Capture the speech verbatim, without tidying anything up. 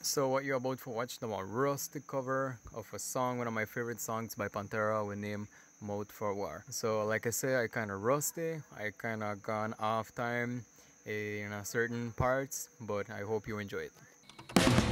So what you're about to watch now a rustic cover of a song, one of my favorite songs by Pantera, we name Mode for War. So like I say, I kinda rusty, I kinda gone off time in a certain parts, but I hope you enjoy it.